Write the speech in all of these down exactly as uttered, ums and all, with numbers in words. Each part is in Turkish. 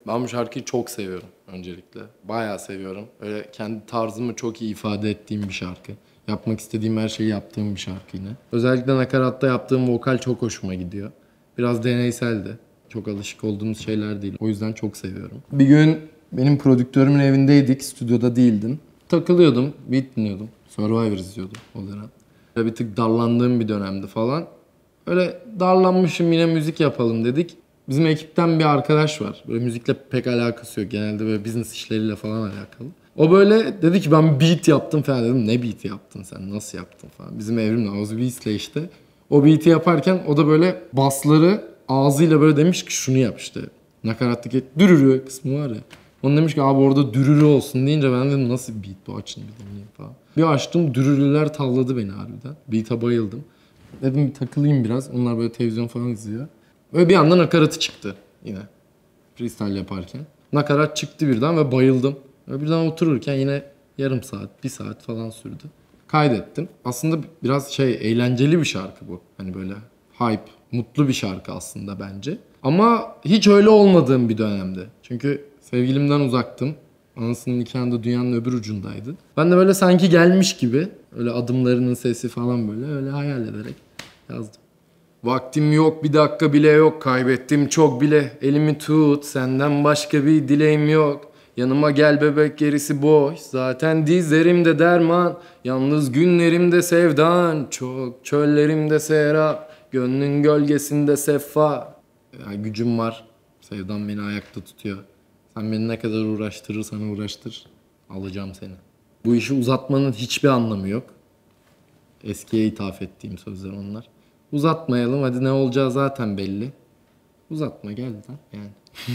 Ben bu şarkıyı çok seviyorum öncelikle. Bayağı seviyorum. Öyle kendi tarzımı çok iyi ifade ettiğim bir şarkı. Yapmak istediğim her şeyi yaptığım bir şarkı yine. Özellikle nakaratta yaptığım vokal çok hoşuma gidiyor. Biraz deneyseldi. Çok alışık olduğumuz şeyler değil. O yüzden çok seviyorum. Bir gün benim prodüktörümün evindeydik. Stüdyoda değildim. Takılıyordum. Beat dinliyordum. Survivor izliyordum o dönem. Böyle bir tık darlandığım bir dönemdi falan. Öyle darlanmışım, yine müzik yapalım dedik. Bizim ekipten bir arkadaş var. Böyle müzikle pek alakası yok. Genelde böyle business işleriyle falan alakalı. O böyle dedi ki ben beat yaptım falan. Dedim ne beat yaptın sen? Nasıl yaptın falan. Bizim Evrim'le Oz Beats'le işte. O beat'i yaparken o da böyle basları ağzıyla böyle demiş ki şunu yap işte. Nakarattaki dürürü kısmı var ya. Onu demiş ki abi orada dürürü olsun deyince ben dedim nasıl bir beat bu, açın bir dinleyeyim falan. Bir açtım, dürürüler tavladı beni harbiden. Beat'e bayıldım. Dedim bir takılayım biraz. Onlar böyle televizyon falan izliyor. Böyle bir anda nakaratı çıktı yine. Freestyle yaparken. Nakarat çıktı birden ve bayıldım. Ve birden otururken yine yarım saat, bir saat falan sürdü. Kaydettim. Aslında biraz şey, eğlenceli bir şarkı bu. Hani böyle hype, mutlu bir şarkı aslında bence. Ama hiç öyle olmadığım bir dönemde. Çünkü sevgilimden uzaktım. Anasının nikahında dünyanın öbür ucundaydı. Ben de böyle sanki gelmiş gibi, öyle adımlarının sesi falan böyle öyle hayal ederek yazdım. Vaktim yok, bir dakika bile yok, kaybettim çok bile. Elimi tut, senden başka bir dileğim yok. Yanıma gel bebek, gerisi boş. Zaten dizlerimde derman, yalnız günlerimde sevdan. Çok çöllerimde serap, gönlün gölgesinde sefa. Ya, gücüm var, sevdan beni ayakta tutuyor. Sen beni ne kadar uğraştırırsan uğraştır, alacağım seni. Bu işi uzatmanın hiçbir anlamı yok. Eskiye ithaf ettiğim sözler onlar. Uzatmayalım, hadi ne olacağı zaten belli. Uzatma gel lan yani.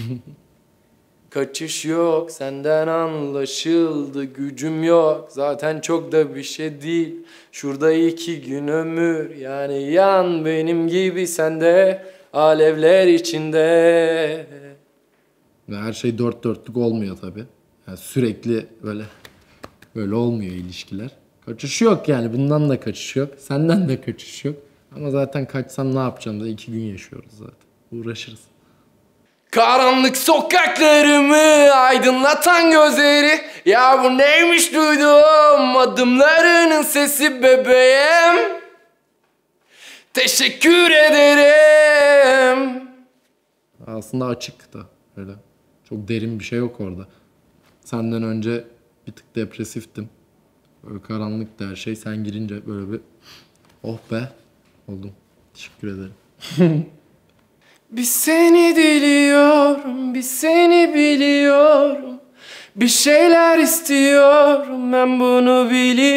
Kaçış yok, senden anlaşıldı, gücüm yok. Zaten çok da bir şey değil. Şurada iki gün ömür, yani yan benim gibi sende, alevler içinde. Ve her şey dört dörtlük olmuyor tabii. Yani sürekli böyle böyle olmuyor ilişkiler. Kaçış yok yani, bundan da kaçış yok, senden de kaçış yok. Ama zaten kaçsam ne yapacağım da iki gün yaşıyoruz zaten. Uğraşırız. Karanlık sokaklarımı aydınlatan gözleri. Ya bu neymiş duydum adımlarının sesi bebeğim. Teşekkür ederim. Aslında açık da öyle. Çok derin bir şey yok orada. Senden önce bir tık depresiftim. Böyle karanlıktı her şey. Sen girince böyle bir oh be oldum. Teşekkür ederim. Bir seni diliyorum, bir seni biliyorum. Bir şeyler istiyorum, ben bunu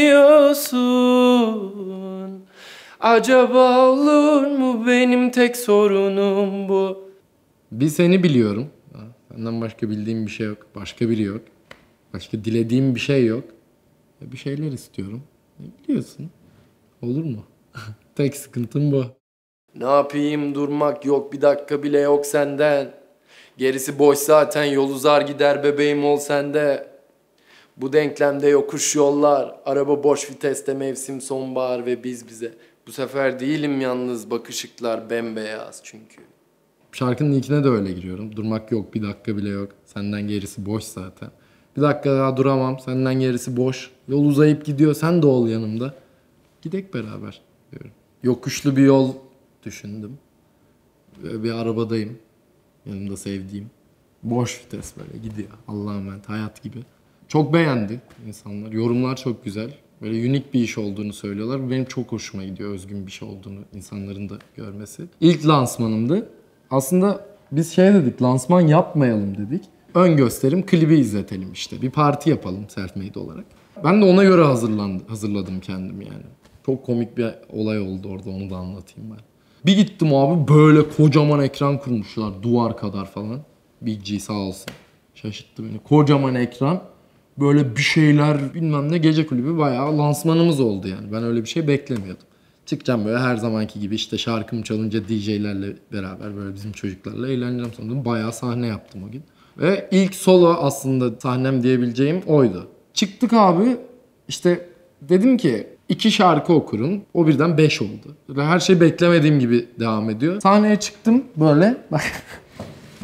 biliyorsun. Acaba olur mu, benim tek sorunum bu. Bir seni biliyorum. Senden başka bildiğim bir şey yok. Başka biri yok. Başka dilediğim bir şey yok. Bir şeyler istiyorum. Biliyorsun. Olur mu? Tek sıkıntım bu. Ne yapayım, durmak yok, bir dakika bile yok senden. Gerisi boş zaten, yol uzar gider bebeğim, ol sende. Bu denklemde yokuş yollar, araba boş viteste, mevsim sonbahar ve biz bize. Bu sefer değilim yalnız, bak ışıklar bembeyaz çünkü. Şarkının ilkine de öyle giriyorum. Durmak yok, bir dakika bile yok. Senden gerisi boş zaten. Bir dakika daha duramam, senden gerisi boş. Yol uzayıp gidiyor, sen de ol yanımda. Gidek beraber diyorum. Yokuşlu bir yol düşündüm. Böyle bir arabadayım. Yanımda sevdiğim. Boş vites böyle gidiyor. Allah'a emanet, hayat gibi. Çok beğendi insanlar. Yorumlar çok güzel. Böyle unik bir iş olduğunu söylüyorlar. Benim çok hoşuma gidiyor özgün bir şey olduğunu insanların da görmesi. İlk lansmanımdı. Aslında biz şey dedik, lansman yapmayalım dedik. Ön gösterim, klibi izletelim işte. Bir parti yapalım self-made olarak. Ben de ona göre hazırlandım, hazırladım kendim yani. Çok komik bir olay oldu orada, onu da anlatayım ben. Bir gittim abi, böyle kocaman ekran kurmuşlar, duvar kadar falan. Big G sağ olsun. Şaşırttı beni. Kocaman ekran, böyle bir şeyler bilmem ne, gece kulübü, bayağı lansmanımız oldu yani. Ben öyle bir şey beklemiyordum. Çıkacağım böyle her zamanki gibi işte şarkım çalınca D J'lerle beraber böyle bizim çocuklarla eğleneceğim sandım. Bayağı sahne yaptım o gün. Ve ilk solo aslında sahnem diyebileceğim oydu. Çıktık abi, işte dedim ki iki şarkı okurum. O birden beş oldu. Her şey beklemediğim gibi devam ediyor. Sahneye çıktım böyle. Bak.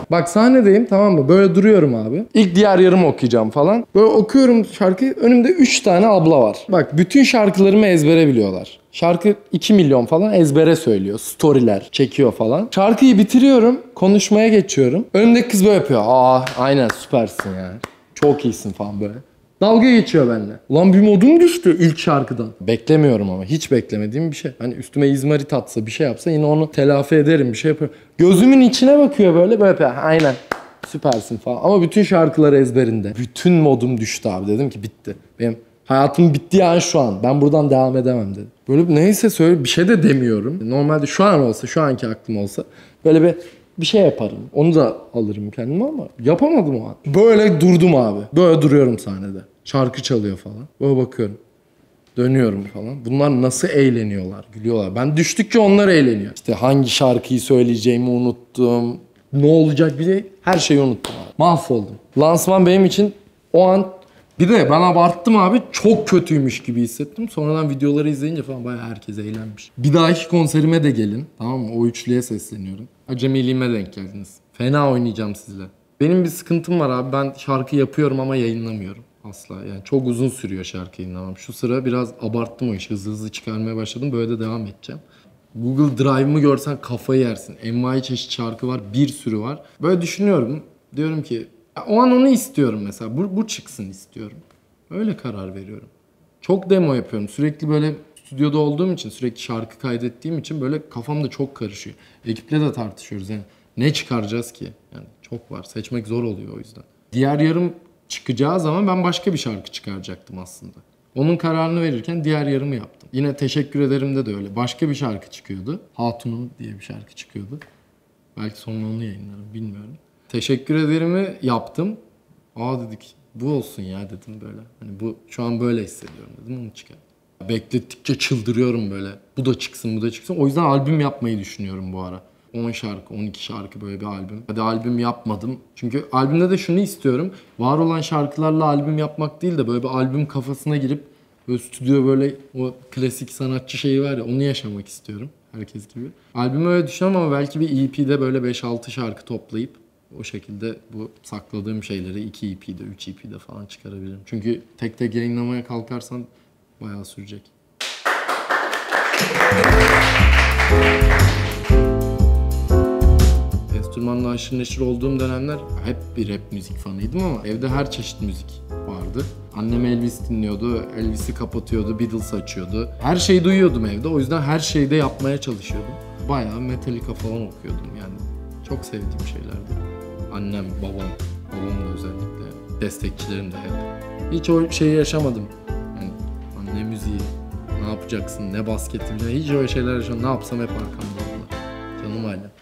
Bak sahnedeyim, tamam mı? Böyle duruyorum abi. İlk diğer yarımı okuyacağım falan. Böyle okuyorum şarkıyı. Önümde üç tane abla var. Bak bütün şarkılarımı ezbere biliyorlar. Şarkı iki milyon falan ezbere söylüyor. Storyler çekiyor falan. Şarkıyı bitiriyorum. Konuşmaya geçiyorum. Önümdeki kız böyle yapıyor. Aa aynen süpersin yani. Çok iyisin falan böyle. Dalga geçiyor benimle. Ulan bir modum düştü ilk şarkıdan. Beklemiyorum ama. Hiç beklemediğim bir şey. Hani üstüme izmarit atsa bir şey yapsa yine onu telafi ederim. Bir şey yapıyorum. Gözümün içine bakıyor böyle. Böyle yapıyor. Aynen. Süpersin falan. Ama bütün şarkılar ezberinde. Bütün modum düştü abi. Dedim ki bitti. Benim hayatım bitti an şu an. Ben buradan devam edemem dedim. Böyle neyse söyle bir şey de demiyorum. Normalde şu an olsa, şu anki aklım olsa böyle bir bir şey yaparım. Onu da alırım kendime ama yapamadım o an. Böyle durdum abi. Böyle duruyorum sahnede. Şarkı çalıyor falan. Böyle bakıyorum. Dönüyorum falan. Bunlar nasıl eğleniyorlar, gülüyorlar. Ben düştükçe onlar eğleniyor. İşte hangi şarkıyı söyleyeceğimi unuttum. Ne olacak bir de her şeyi unuttum abi. Mahvoldum. Lansman benim için o an bir de ben abarttım abi. Çok kötüymüş gibi hissettim. Sonradan videoları izleyince falan bayağı herkes eğlenmiş. Bir dahaki konserime de gelin. Tamam mı? O üçlüye sesleniyorum. Acemiliğime denk geldiniz. Fena oynayacağım sizle. Benim bir sıkıntım var abi. Ben şarkı yapıyorum ama yayınlamıyorum. Asla. Yani çok uzun sürüyor şarkı yayınlamam. Şu sıra biraz abarttım o işi. Hızlı hızlı çıkarmaya başladım. Böyle de devam edeceğim. Google Drive'ımı görsen kafayı yersin. Envai çeşit şarkı var. Bir sürü var. Böyle düşünüyorum. Diyorum ki o an onu istiyorum mesela. Bu, bu çıksın istiyorum. Öyle karar veriyorum. Çok demo yapıyorum. Sürekli böyle stüdyoda olduğum için, sürekli şarkı kaydettiğim için böyle kafamda çok karışıyor. Ekiple de tartışıyoruz yani. Ne çıkaracağız ki? Yani çok var. Seçmek zor oluyor o yüzden. Diğer yarım çıkacağı zaman ben başka bir şarkı çıkaracaktım aslında. Onun kararını verirken diğer yarımı yaptım. Yine teşekkür ederimde de öyle. Başka bir şarkı çıkıyordu. Hatunum diye bir şarkı çıkıyordu. Belki sonra onu yayınlarım bilmiyorum. Teşekkür ederimi yaptım. Aa dedik bu olsun ya dedim böyle. Hani bu şu an böyle hissediyorum dedim onu çıkar. Beklettikçe çıldırıyorum böyle. Bu da çıksın bu da çıksın. O yüzden albüm yapmayı düşünüyorum bu ara. on şarkı, on iki şarkı böyle bir albüm. Hadi albüm yapmadım. Çünkü albümde de şunu istiyorum. Var olan şarkılarla albüm yapmak değil de böyle bir albüm kafasına girip böyle stüdyo böyle o klasik sanatçı şeyi var ya onu yaşamak istiyorum. Herkes gibi. Albümü öyle düşünüyorum ama belki bir E P'de böyle beş altı şarkı toplayıp o şekilde bu sakladığım şeyleri iki E P'de, üç E P'de falan çıkarabilirim. Çünkü tek tek yayınlamaya kalkarsan bayağı sürecek. Enstrümanla aşırı neşir olduğum dönemler hep bir rap müzik fanıydım ama evde her çeşit müzik vardı. Annem Elvis dinliyordu, Elvis'i kapatıyordu, Beatles açıyordu. Her şeyi duyuyordum evde, o yüzden her şeyi de yapmaya çalışıyordum. Bayağı Metallica falan okuyordum yani. Çok sevdiğim şeylerdi. Annem, babam, babam da özellikle, destekçilerim de hep. Hiç o şeyi yaşamadım. Yani anne müziği, ne yapacaksın, ne basketi, hiç öyle şeyler yaşamadım. Ne yapsam hep arkamda oldular. Canım ailem.